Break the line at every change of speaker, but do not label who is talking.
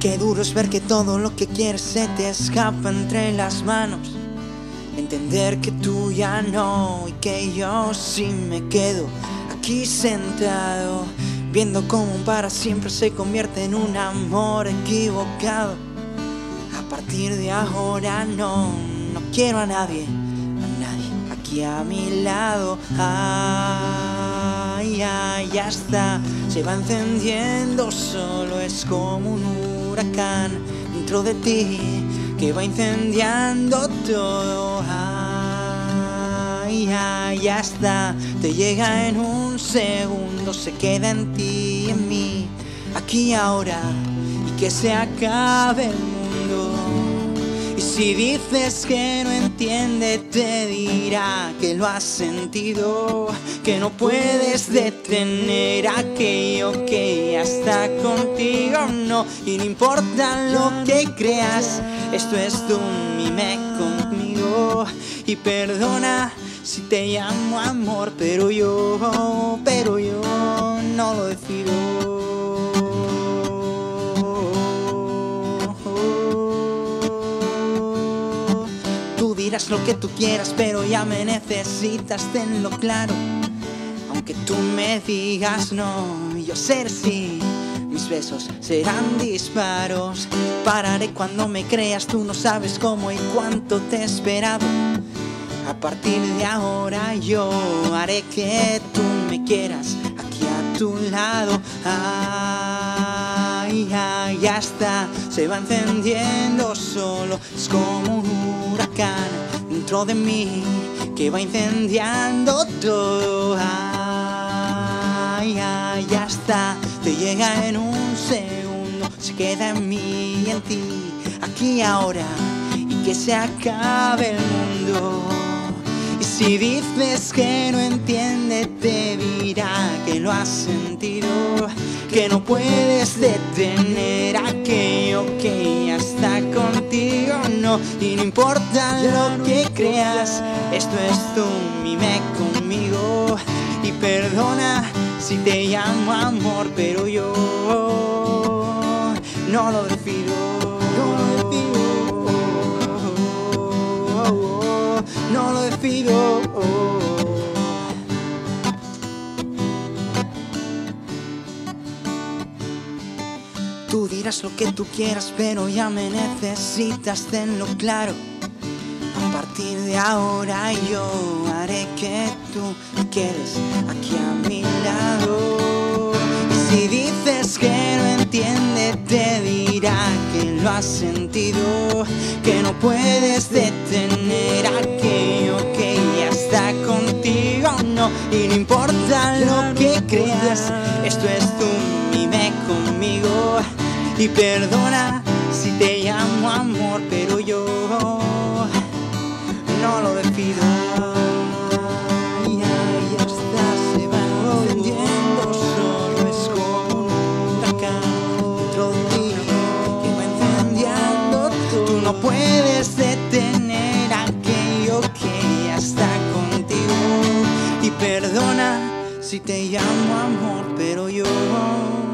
Qué duro es ver que todo lo que quieres se te escapa entre las manos. Entender que tú ya no y que yo sí me quedo aquí sentado, viendo cómo un para siempre se convierte en un amor equivocado. A partir de ahora no quiero a nadie aquí a mi lado. Ay, ay, ya está, se va encendiendo solo, es como un huracán dentro de ti que va incendiando todo. Ay, ay, ya está, te llega en un segundo, se queda en ti y en mí, aquí y ahora, y que se acabe el mundo. Y si dices que no entiende, te dirá que lo has sentido, que no puedes detener aquello que ya está contigo, no. Y no importa lo que creas, esto es tú, mime conmigo. Y perdona si te llamo amor, pero yo no lo decido. Tú dirás lo que tú quieras, pero ya me necesitas, tenlo claro. Aunque tú me digas no, yo seré sí. Mis besos serán disparos. Pararé cuando me creas, tú no sabes cómo y cuánto te he esperado. A partir de ahora yo haré que tú me quieras aquí a tu lado. Ay, ay, ya está, se va encendiendo solo, es como un huracán dentro de mí que va incendiando todo. Ay, ay, ya está, te llega en un segundo, se queda en mí y en ti, aquí y ahora, y que se acabe el mundo. Y si dices que no entiende, te dirá que lo has sentido, que no puedes detener aquello que ya está contigo, no. Y no importa lo que creas, esto es tú, mime conmigo. Y perdona si te llamo amor, pero yo no lo decido, no lo decido. Tú dirás lo que tú quieras, pero ya me necesitas, tenlo claro. A partir de ahora yo haré que tú te quedes aquí a mi lado. Y si dices que no entiende, te dirá que lo has sentido, que no puedes detener aquello que ya está contigo, no. Y no importa lo que creas, esto es tú, mime conmigo. Y perdona si te llamo amor, pero yo no lo decido. Ay, ay, ya está, se va encendiendo solo, es como un huracán dentro de ti que va incendiando todo. Tú no puedes detener aquello que ya está contigo. Y perdona si te llamo amor, pero yo